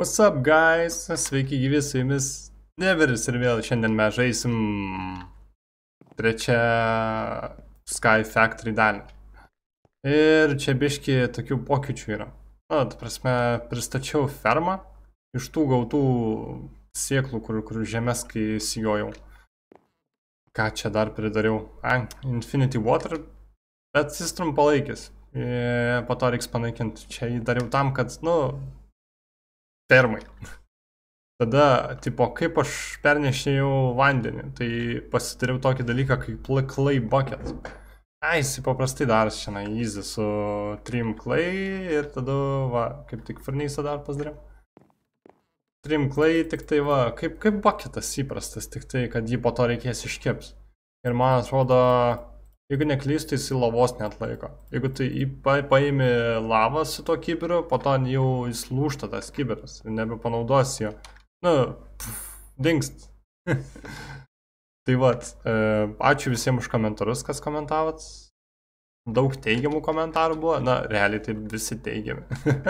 What's up, guys? Sveiki gyvi, su jumis Neveris ir vėl šiandien mes žaisim trečią Sky Factory dalį. Ir čia biški tokių pokyčių yra. Na, ta prasme, pristačiau fermą iš tų gautų sėklų, kur žemės, kai įsigojau. Ką čia dar pridariau? Infinity Water, bet jis trumpalaikis. Po to reiks panaikinti. Čia jį dariau tam, kad, fermai. Tada, tipo, kaip aš pernešėjau vandenį, tai pasidariau tokį dalyką kaip clay bucket. Jis paprastai daras šiandien easy su trim clay ir tada, va, kaip tik furnace'ą dar pasidariau. Trim clay, tik tai, va, kaip bucketas įprastas, tik tai, kad jį po to reikės iškeps. Ir man atrodo, jeigu neklystu, jis lavos neatlaiko. Jeigu tai paimi lavą su to kibiru, po to jau jis lūžta tas kibiras ir nebepanaudosi jo. Dingst. Tai vat, ačiū visiems už komentarus, kas komentavot. Daug teigiamų komentarų buvo, realiai tai visi teigiami.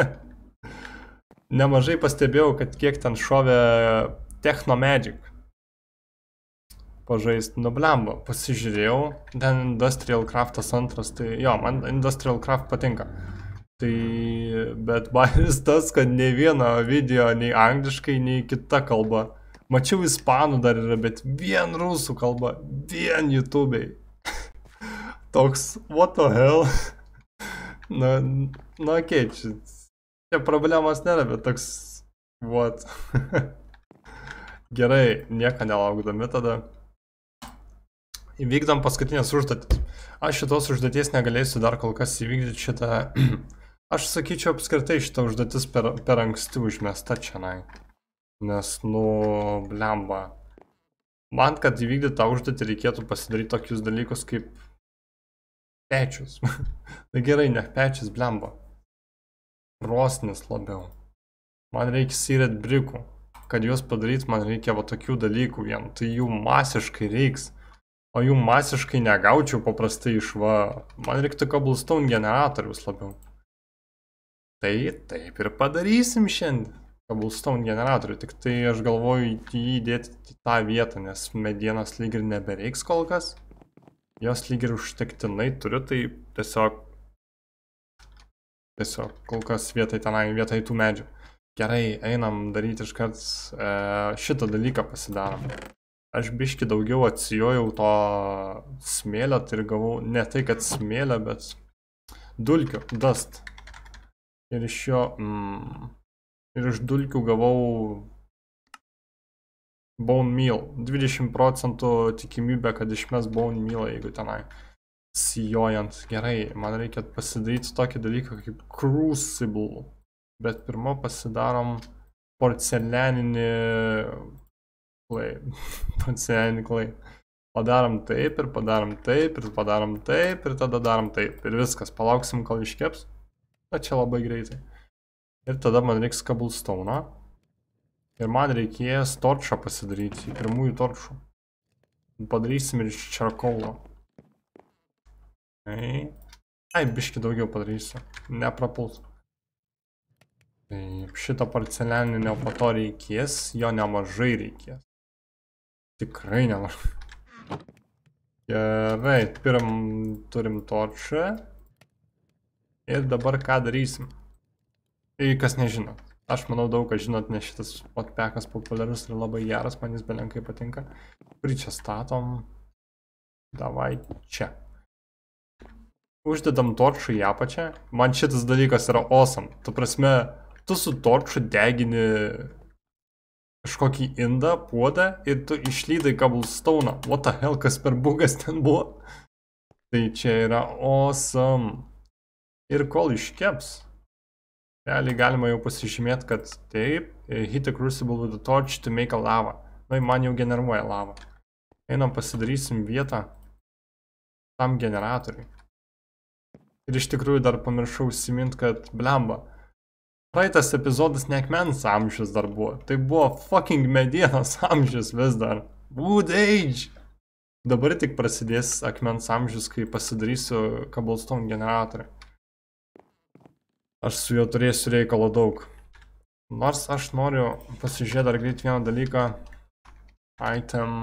Nemažai pastebėjau, kad kiek ten šovė Techno Magic pažaist, blemba, pasižiūrėjau, ten Industrial Craftas antras, tai jo, man Industrial Craft patinka. Tai, bet bairis tas, kad ne vieno video, nei angliškai, nei kita kalba. Mačiau ispanų dar yra, bet vien rusų kalba, vien YouTube'ai. Toks, what the hell? Okei, čia problemos nėra, bet toks, what? Gerai, nieko nelaukdami tada. Įvykdom paskutinės užduotis. Aš šitos užduoties negalėsiu dar kol kas įvykdyti šitą. Aš sakyčiau, apskritai šitą užduotis per anksti užmesta čianai. Nes, blemba. Man, kad įvykdyti tą užduotį, reikėtų pasidaryti tokius dalykus kaip pečius. Tai gerai, ne pečius, blemba. Krosnis labiau. Man reikia syrėt brikų. Kad juos padaryti, man reikia va tokių dalykų vien. Tai jų masiškai reiks. O jų masiškai negaučiau paprastai iš va. Man reiktų cobblestone generatorius labiau. Tai taip ir padarysim šiandien. Cobblestone generatorių. Tik tai aš galvoju jį įdėti į tą vietą, nes medienos lyg ir nebereiks kol kas. Jos lyg ir užtektinai turiu, tai tiesiog kol kas vietoj tų medžių. Gerai, einam daryti iškart šitą dalyką pasidarom. Aš biški daugiau atsijojau to smėlio, tai ir gavau, ne tai kad smėlio, bet dulkių, dust. Ir iš jo, ir iš dulkių gavau bone meal. 20% tikimybė, kad išmes bone mealą, jeigu tenai sijojant. Gerai, man reikia pasidaryti tokį dalyką kaip crucible. Bet pirmo pasidarom porcelianinį clay. Porcelianinį clay. Padarom taip ir padarom taip ir padarom taip ir tada darom taip. Ir viskas, palauksim, kol iškeps. Čia labai greitai. Ir tada man reiks cobblestone'ą. Ir man reikės torčą pasidaryti, pirmųjų torčų. Padarysim ir iš charcoal'o. Biški daugiau padarysiu. Neprapuls. Taip, šito porcelianinio po to reikės, jo nemažai reikės. Tikrai nemažai. Gerai, pirm turim torčą. Ir dabar ką darysim? Ir kas nežinot. Aš manau daug kas žinot, nes šitas modpackas populiarus ir labai geras, man jis belenkai patinka. Kurį čia statom? Davai čia. Uždedam torčą į apačią. Man šitas dalykas yra awesome. Tu prasme, tu su torču degini kažkokį indą, puodą ir tu išlydai cobblestone'ą. What the hell, kas per bugas ten buvo? Tai čia yra awesome. Ir kol iškeps, realiai galima jau pasižymėti, kad taip, hit a crucible with a torch to make a lava. Man jau generuoja lavą. Einam pasidarysim vietą tam generatoriui. Ir iš tikrųjų dar pamiršau užsimint, kad blemba. Praeitas epizodas ne akmens amžius dar buvo. Tai buvo fucking medienos amžius vis dar. Wood age! Dabar tik prasidės akmens amžius, kai pasidarysiu cobblestone generatorių. Aš su juo turėsiu reikalo daug. Nors aš noriu pasižiūrėti dar greit vieną dalyką. Item.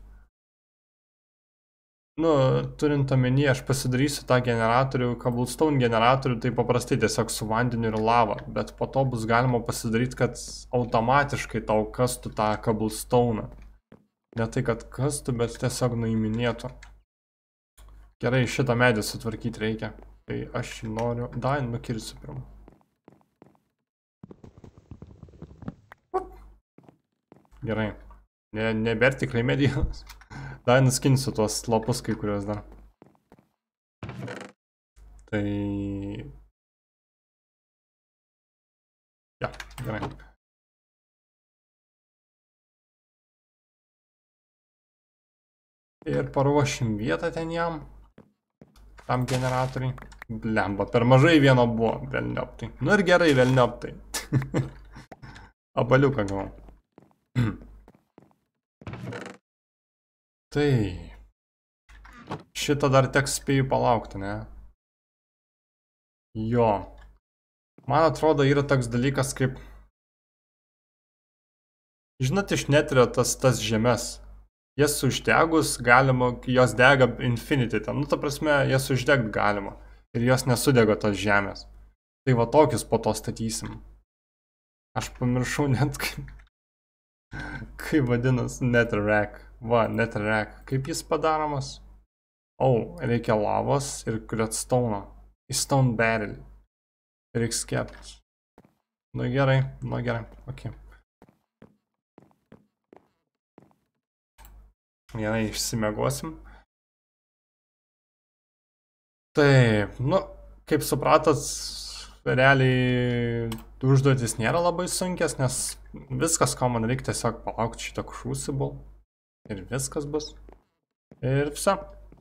Nu, turint omeny, aš pasidarysiu tą generatorių, cobblestone generatorių, tai paprastai tiesiog su vandeniu ir lava. Bet po to bus galima pasidaryti, kad automatiškai tau kastų tą cobblestone. Ne tai, kad kastų, bet tiesiog nuiminėtų. Gerai, šitą medį sutvarkyti reikia. Tai aš jį noriu... Dai, nukirsiu pirmą. Gerai. Nebėr tikrai medienos. Dai, nuskinsiu tuos lapus kai kurios dar. Tai... Ja, gerai. Ir paruošim vietą ten jam. Tam generatoriai. Blemba, per mažai vieno buvo, velnioptai. Nu ir gerai, velnioptai. Abaliuką gavau. Tai. Šitą dar teks spėju palaukti, ne? Jo. Man atrodo, yra toks dalykas kaip... Žinot, iš Neterio tas žemes. Jas uždegus galima, jos dega infinity ten. Nu, ta prasme, jas uždegt galima. Ir jos nesudega tos žemės. Tai va tokius po to statysim. Aš pamiršau net kaip vadinas Netherrack. Va, Netherrack. Kaip jis padaromas? Reikia lavos ir redstone. Į stone barrel. Reiks kepti. Nu gerai, ok. Gerai, išsimiegosim. Taip, nu, kaip supratot, realiai užduotis nėra labai sunkės, nes viskas, ko man reikia, tiesiog palaukti šitą crucible. Ir viskas bus. Ir viso.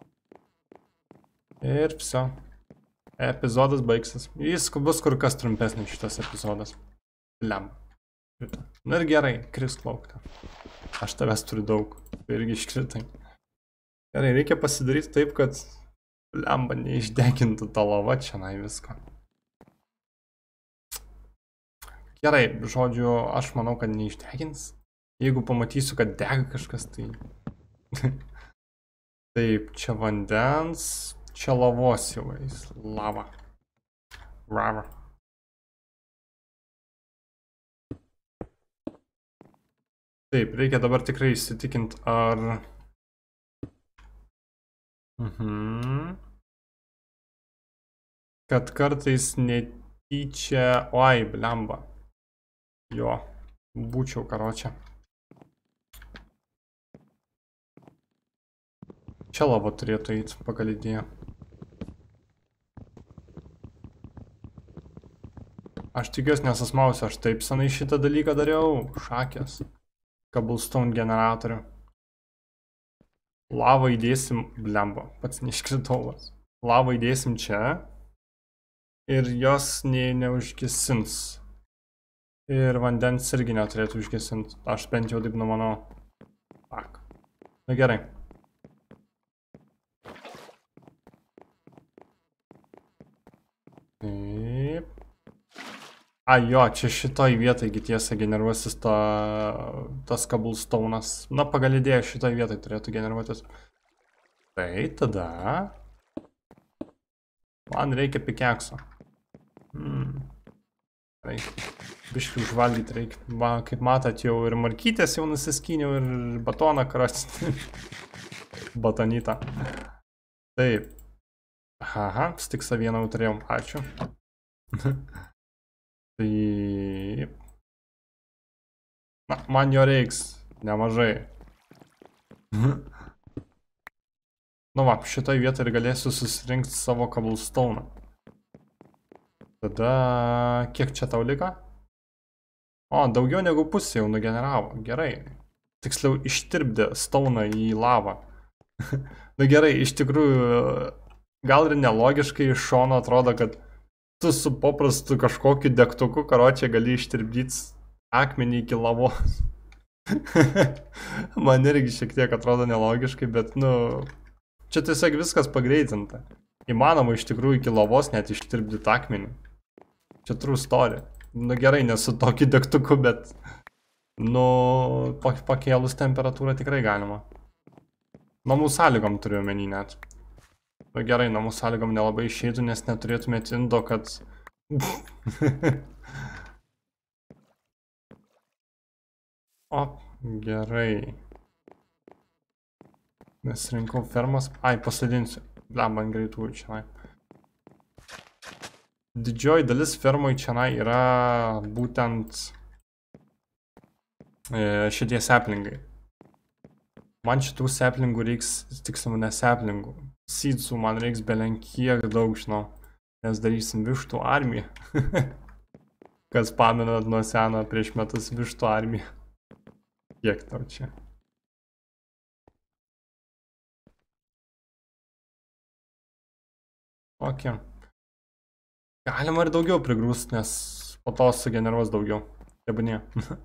Epizodas baigsis. Jis bus kur kas trumpesnis šitas epizodas. Lem. Nu ir gerai, krisk laukti. Aš tavęs turiu daug. Tu irgi iškritai. Gerai, reikia pasidaryti taip, kad lemba neišdegintų tą lavą čia visko. Gerai, žodžiu, aš manau, kad neišdegins. Jeigu pamatysiu, kad dega kažkas, tai... Taip, čia vandens, čia lavos jau eis. Lava. Rava. Taip, reikia dabar tikrai įsitikinti, ar... Kad kartais netyčia... Oi, blemba. Jo, būčiau karočią. Čia lava turėtų eiti pagal idėją. Aš tikiuosi nesusmausiu, aš taip senai šitą dalyką dariau. Šakės. Cobblestone generatorių. Lavą įdėsim... Blemba, pats neiškritovas. Lavą įdėsim čia. Ir jos neužgesins. Ir vandens irgi neturėtų užgesinti. Aš bent jau taip numanau. Tak. Na gerai. Taip. Jo, čia šitoj vietoj tiesa generuosis tas cobblestone'as. Na, pagal idėją šitoj vietoj turėtų generuotis. Tai tada... Man reikia pikekso. Biškai užvalgyti reikia. Va, kaip matot, jau ir markytės jau nusiskyniau, ir batoną karasti. Batonytą. Taip. Aha, stiksą vieną jau turėjom. Ačiū. Taip. Na, man jo reiks nemažai. Nu va, šitoj vietoj ir galėsiu susirinkti savo cobblestone'ą. Tada... Kiek čia tau liko? Daugiau negu pusė jau nugeneravo. Gerai. Tiksliau, ištirpdė stone'ą į lavą. Nu gerai, iš tikrųjų, gal ir nelogiškai iš šono atrodo, kad tu su paprastu kažkokiu degtuku, karočią, gali ištirpdyti akmenį iki lavos. Man irgi šiek tiek atrodo nelogiškai, bet, nu, čia tiesiog viskas pagreitinta. Įmanoma iš tikrųjų iki lavos net ištirpdyti akmenį. Čia true story. Nu gerai, nesu tokiu degtuku, bet... Nu, pakėlus temperatūrą tikrai galima. Namų sąlygom turiu omeny net. Nu gerai, namų sąlygom nelabai išeitų, nes neturėtumėt indo, kad... O, gerai. Nes rinkau fermas. Ai, pasodinsiu. Blemba ant greitųjų čia. Didžioji dalis fermoj čia yra būtent šitie seplingai. Man šitų seplingų reiks, tiksliau ne seplingų. Seedsų man reiks belenkiek daug, žinau. Nes darysim vištų armiją. Kas pamenat nuo seno prieš metus vištų armiją. Kiek tau čia? Ok. Galima ir daugiau prigrūst, nes po to sugeneruos daugiau. Tebūnie.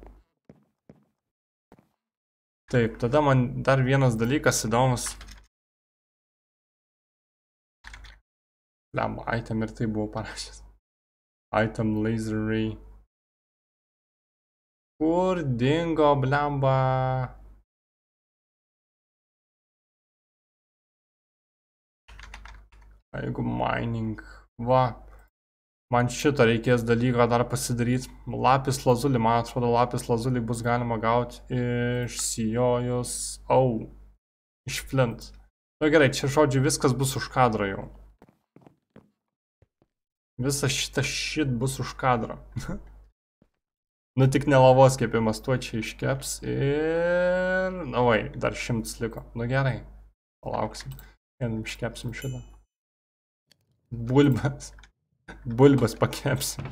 Taip, tada man dar vienas dalykas įdomus. Blemba, item ir tai buvo parašęs. Item laser ray. Kur dingo, blemba? Jeigu mining. Va. Man šitą reikės dalyką dar pasidaryti. Lapis lazulį, man atrodo, lapis lazulį bus galima gauti iš sijojus. Au. Iš flint. Nu gerai, čia žodžiu viskas bus už kadro jau. Visas šitas shit bus už kadro. Nu tik ne lavos kepimas, tuo čia iškeps ir... Na vai, dar 100 liko. Nu gerai. Palauksim. Vienam iškepsim šitą. Bulbas. Bulbas pakepsim.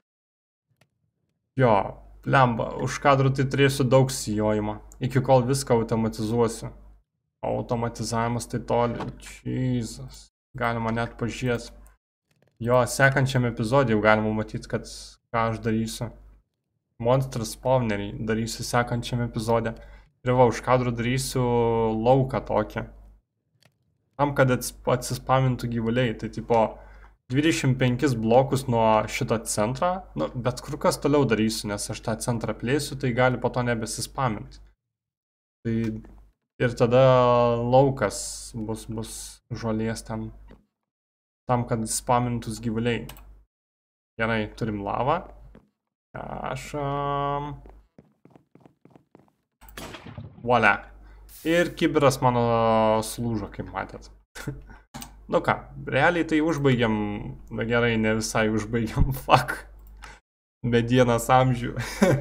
Jo, blemba, už kadrų tai turėsiu daug sijojimą. Iki kol viską automatizuosiu. Automatizavimas tai toli. Jesus. Galima net pažiūrėti. Jo, sekančiam epizodė jau galima matyti, kad ką aš darysiu. Monster spawneriai darysiu sekančiam epizodė. Ir va, už kadrų darysiu lauką tokį. Tam, kad atsispamintų gyvuliai. Tai tipo 25 blokus nuo šito centro. Nu, bet kur kas toliau darysiu, nes aš tą centrą plėsiu, tai gali po to nebesispaminti. Tai ir tada laukas bus žolės ten. Tam, kad spamintus gyvuliai. Gerai, turim lavą. Voila. Ir kibiras mano sulūžo, kaip matėt. Nu ką, realiai tai užbaigiam. Na gerai, ne visai užbaigiam. Fuck. Medienos amžių.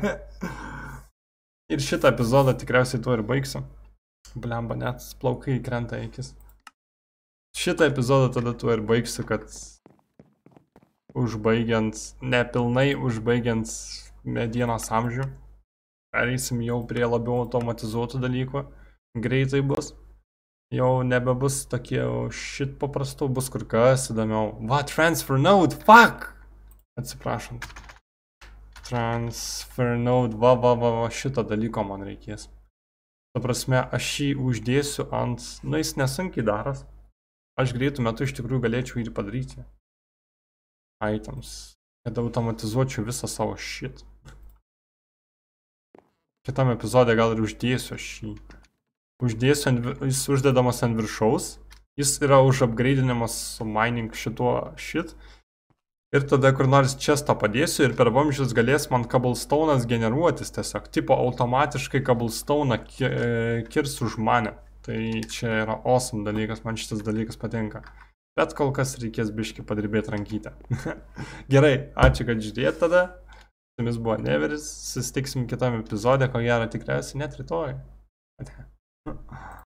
Ir šitą epizodą tikriausiai tuo ir baigsiu. Blemba, net plaukai krenta į akis. Šitą epizodą tada tuo ir baigsiu, kad užbaigiant, nepilnai užbaigiant medienos amžių, pereisim jau prie labiau automatizuotų dalykų. Greitai bus. Jau nebebus tokie shit paprastų, bus kur kas įdomiau. Va, transfer node, fuck! Atsiprašom. Transfer node, va, šito dalyko man reikės. Ta prasme, aš jį uždėsiu ant, nu jis nesunkiai daras. Aš greitų metu iš tikrųjų galėčiau jį padaryti. Items. Kad automatizuočiau visą savo shit. Kitam epizodė gal ir uždėsiu aš jį. Uždėsiu, jis uždedamas ant viršaus. Jis yra užupgraidinamas su mining šituo shit. Ir tada kur nors chestą padėsiu ir per vamzdžius galės man cobblestone'as generuotis tiesiog. Tipo automatiškai cobblestone'ą kirs už mane. Tai čia yra awesome dalykas, man šitas dalykas patinka. Bet kol kas reikės biškį padirbėti rankytę. Gerai, ačiū, kad žiūrėjot tada. Su jumis buvo Neveris, susitiksim kitam epizode, ko gero tikriausiai net rytoj.